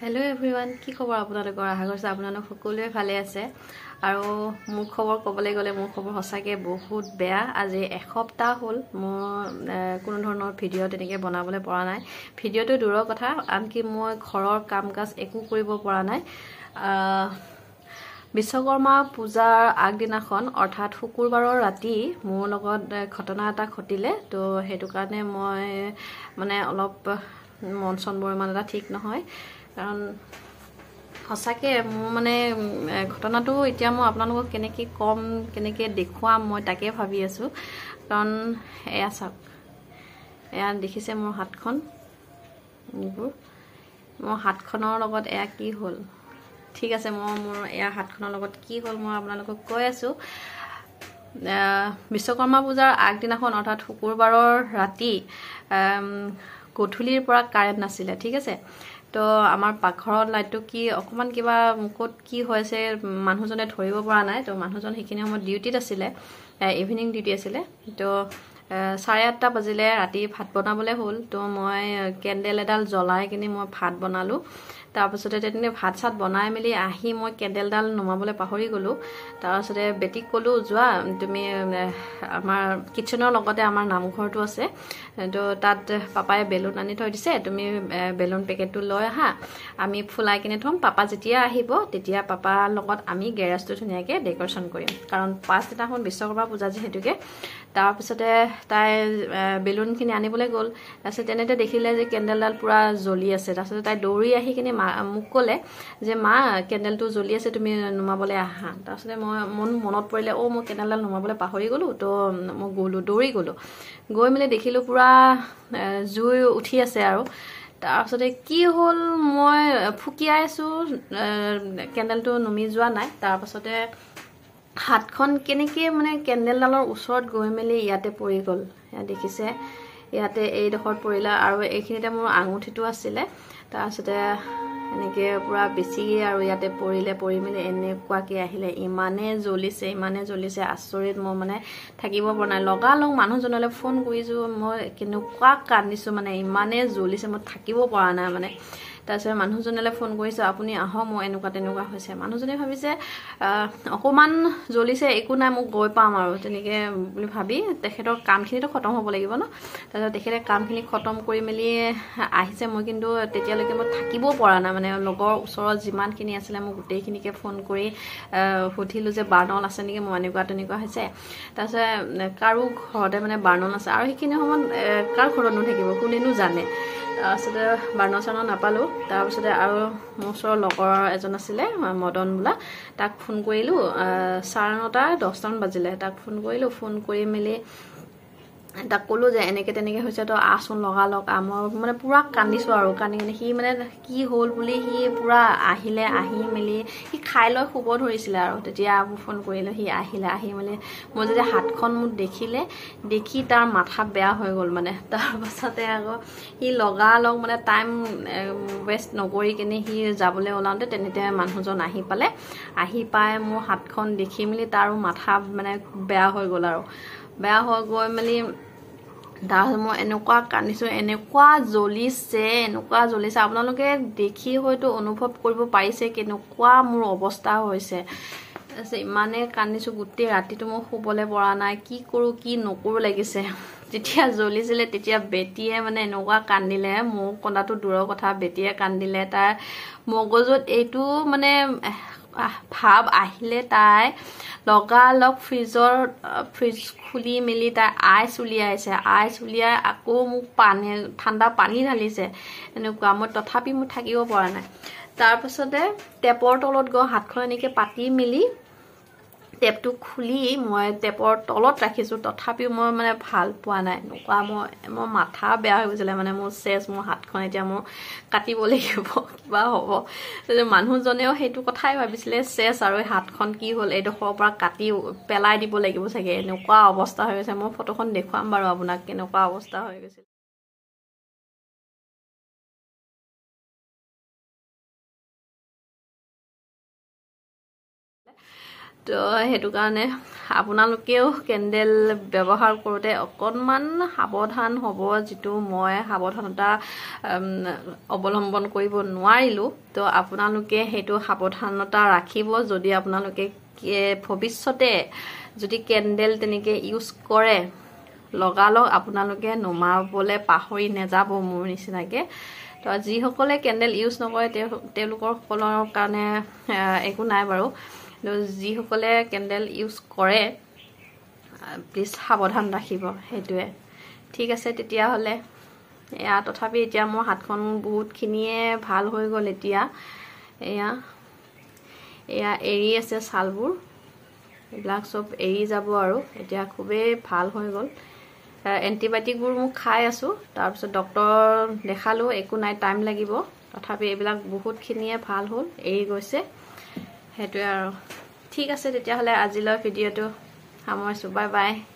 Hello everyone কি খবৰ আপোনালোকৰ আশা কৰিছো আপোনালোক সকলোৱে ভালে আছে আৰু মোৰ খবৰ ক'বলৈ গ'লে মোৰ খবৰ সঁচাকে বহুত বেয়া আজি এসপ্তাহ হ'ল মই কোনো ধৰণৰ ভিডিও তেনেকৈ বনাবলৈ পৰা নাই ভিডিওটো দূৰৰ কথা আনকি মই ঘৰৰ কাম-কাজ একো কৰিব পৰা নাই বিশ্বকৰ্মা পূজাৰ আগদিনাখন অৰ্থাৎ শুকুৰবাৰৰ ৰাতি মোৰ লগত ঘটনা এটা ঘটিলে তো হেতু কাৰণে মই মানে অলপ মন চনবোৰ ইমান এটা ঠিক নহয় কাৰণ সঁচাকে মোৰ মানে ঘটনাটো এতিয়া মই আপোনালোকক কেনেকৈ কম কেনেকৈ দেখুৱাম মই তাকে ভাবি আছো কাৰণ এয়া চাওক এয়া দেখিছে মোৰ হাতখন এইবোৰ মোৰ হাতখনৰ লগত এয়া কি হ'ল ঠিক আছে মই মোৰ এয়া হাতখনৰ লগত কি হ'ল মই আপোনালোকক কৈ আছো বিশ্বকৰ্মা পূজাৰ আগদিনাখন অৰ্থাৎ শুকুৰবাৰৰ ৰাতি গধূলিৰ পৰা কাৰেণ্ট নাছিলে ঠিক আছে তো আমাৰ পাকঘৰৰ লাইটটো কি অকমান কিবা মুকত কি হৈছে মানুহজনে ধৰিব পৰা নাই তো মানুহজন সেইখিনি সময়ত ডিউটিত আছিলে ইভিনিং ডিউটি আছিলে তো 8:30 বাজিলে ৰাতি ভাত বনাবলৈ হ'ল তো মই কেন্ডেল এডাল জ্বলাই কিনে মই ভাত বনালো তাৰপিছতে তেনে ভাত চাত বনাই মেলি আহি মই কেন্ডেলডাল নমাবলৈ পাহৰি গলো তাৰপিছতে বেটিক কলো যোৱা তুমি আমাৰ কিচেনৰ লগতে আমাৰ নামঘৰটো আছে তো তাত পাপাই বেলুন আনি থৈ দিছে তুমি বেলুন পেকেটটো লৈ আহা আমি ফুলাই কিনে থম পাপা যেতিয়া আহিব তেতিয়া পাপাৰ লগত আমি গেৰেজটো ধুনীয়াকৈ ডেকৰেশ্যন কৰিম কাৰণ পাছদিনাখন বিশ্বকৰ্মা পূজা যিহেতুকে তাৰপিছতে তাই বেলুনখিনি আনিবলৈ গ'ল তাৰপিছত তেনেতে দেখিলে যে কেন্ডেলডাল পুৰা জ্বলি আছে তাৰপিছত তাই দৌৰি আহি কিনে মোক ক'লে যে মা কেন্ডেলটো জ্বলি আছে তুমি নুমাবলৈ আহা তাৰপিছতে মই মনত পৰিলে মই কেন্ডেলডাল নুমাবলৈ পাহৰি গ'লো তো মই দৌৰি গ'লো গৈ মেলি দেখিলোঁ পুৰা জুই উঠি আছে আৰু তাৰপিছতে কি হ'ল মই ফুকিয়াই আছো কেন্ডেলটো নুমি যোৱা নাই তাৰপিছতে হাতখন কেনেকৈ মানে কেন্ডেলডালৰ ওচৰত গৈ মেলি ইয়াতে পৰি গ'ল দেখিছে ইয়াতে এইডোখৰত পৰিলে আৰু এইখিনিতে মোৰ আঙুঠিটো আছিলে তাৰপিছতে এনেকৈ পুৰা বেছি আৰু ইয়াতে পৰি মেলি এনেকুৱাকৈ আহিলে ইমানে জ্বলিছে আচৰিত মই মানে থাকিব পৰা নাই লগালগ মানুহজনলৈ ফোন কৰিছোঁ মই কেনেকুৱা কান্দিছোঁ মানে ইমানে জ্বলিছে মই থাকিব পৰা নাই মানে তাৰপিছত মানুহজনলৈ ফোন কৰিছোঁ আপুনি আহক মই এনেকুৱা তেনেকুৱা হৈছে মানুহজনে ভাবিছে অকণমান জ্বলিছে একো নাই মোক গৈ পাম আৰু তেনেকৈ বুলি ভাবি তেখেতৰ কামখিনিতো খতম হ'ব লাগিব ন তাৰপিছত তেখেতে কামখিনি খতম কৰি মেলি আহিছে মই কিন্তু তেতিয়ালৈকে মই থাকিব পৰা নাই মানে লগৰ ওচৰত যিমানখিনি আছিলে মই গোটেইখিনিকে ফোন কৰি সুধিলোঁ যে বাৰ্ণল আছে নেকি মই এনেকুৱা তেনেকুৱা হৈছে তাৰপিছত কাৰো ঘৰতে মানে বাৰ্ণল আছে আৰু সেইখিনি সময়ত কাৰ ঘৰত নাথাকিব কোনেনো জানে তাৰপিছতে বাৰ্ণল চাৰ্ণল নাপালোঁ তাৰপিছতে আৰু মোৰ ওচৰৰ লগৰ এজন আছিলে মদন বোলা তাক ফোন কৰিলোঁ 9:30 10টামান বাজিলে তাক ফোন কৰিলোঁ ফোন কৰি মেলি তাক ক'লোঁ যে এনেকৈ তেনেকৈ হৈছে তো আহচোন লগালগ মই মানে পূৰা কান্দিছোঁ আৰু কান্দি কিনে সি মানে কি হ'ল বুলি সি পূৰা আহিলে আহি মেলি সি খাই লৈ শুব ধৰিছিলে আৰু তেতিয়া মোক ফোন কৰিলোঁ সি আহিলে আহি মেলি মই যেতিয়া হাতখন মোক দেখি তাৰ মাথা বেয়া হৈ গ'ল মানে তাৰপাছতে আকৌ সি লগালগ মানে টাইম ৱেষ্ট নকৰি কিনে সি যাবলৈ ওলাওঁতে তেনেতে মানুহজন আহি পাই মোৰ হাতখন দেখি মেলি তাৰো মাথা মানে বেয়া হৈ গ'ল আৰু বেয়া হৈ গৈ মেলি তাৰপিছত মই এনেকুৱা কান্দিছোঁ এনেকুৱা জ্বলিছে আপোনালোকে দেখি হয়তো অনুভৱ কৰিব পাৰিছে কেনেকুৱা মোৰ অৱস্থা হৈছে তাৰপিছত ইমানে কান্দিছোঁ গোটেই ৰাতিটো মই শুবলৈ পৰা নাই কি কৰোঁ কি নকৰোঁ লাগিছে যেতিয়া জ্বলিছিলে তেতিয়া বেটিয়ে মানে এনেকুৱা কান্দিলে মোৰ কন্দাটো দূৰৰ কথা বেটিয়ে কান্দিলে তাৰ মগজুত এইটো মানে ভাৱ আহিলে তাই লগালগ ফ্ৰিজ খুলি মেলি তাই আইচ উলিয়াই আকৌ মোক ঠাণ্ডা পানী ঢালিছে এনেকুৱা মই তথাপি মই থাকিব পৰা নাই তাৰপাছতে টেপৰ তলত গৈ হাতখন এনেকৈ পাতি মেলি টেপটো খুলি মই টেপৰ তলত ৰাখিছোঁ তথাপিও মই মানে ভাল পোৱা নাই এনেকুৱা মই মাথা বেয়া হৈ গৈছিলে মানে মোৰ হাতখন এতিয়া মোৰ কাটিব লাগিব কিবা হ'ব মানুহজনেও সেইটো কথাই ভাবিছিলে আৰু হাতখন কি হ'ল এইডোখৰৰ পৰা কাটি পেলাই দিব লাগিব চাগে এনেকুৱা অৱস্থা হৈ গৈছে মই ফটোখন দেখুৱাম বাৰু আপোনাক কেনেকুৱা অৱস্থা হৈ গৈছিল তো সেইটো কাৰণে আপোনালোকেও কেণ্ডেল ব্যৱহাৰ কৰোঁতে অকণমান সাৱধান হ'ব, যিটো মই সাৱধানতা অৱলম্বন কৰিব নোৱাৰিলোঁ। তো আপোনালোকে সেইটো সাৱধানতা ৰাখিব। যদি আপোনালোকে ভৱিষ্যতে যদি কেণ্ডেল তেনেকৈ ইউজ কৰে, লগালগ আপোনালোকে নুমাবলৈ পাহৰি নাযাব মোৰ নিচিনাকৈ। তো যিসকলে কেণ্ডেল ইউজ নকৰে তেওঁলোকৰ সকলৰ কাৰণে একো নাই বাৰু। যিসকলে কেণ্ডেল ইউজ কৰে প্লিজ সাৱধান ৰাখিব, সেইটোৱে। ঠিক আছে তেতিয়াহ'লে। তথাপি এতিয়া মোৰ হাতখন বহুতখিনিয়ে ভাল হৈ গ'ল। এতিয়া এয়া এৰি আছে ছালবোৰ, এইবিলাক চব এৰি যাব আৰু এতিয়া খুবেই ভাল হৈ গ'ল। এণ্টিবায়'টিকবোৰ মোক খাই আছোঁ, তাৰপিছত ডক্তৰ দেখালোঁ, একো নাই, টাইম লাগিব। তথাপি এইবিলাক বহুতখিনিয়ে ভাল হ'ল, এৰি গৈছে, সেইটোৱে আৰু। ঠিক আছে তেতিয়াহ'লে আজিলৈ ভিডিঅ'টো সামৰিছোঁ। Bye bye.